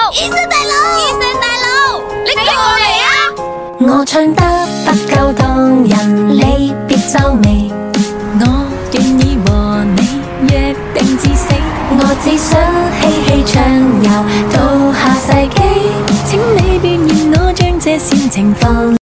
佬，醫生大佬，醫生大佬，你叫我嚟啊！ 我唱得不夠動人，你別皺眉。 我願意和你約定至死， 我只想嬉戲暢遊到下世紀， 請你別嫌我將這煽情放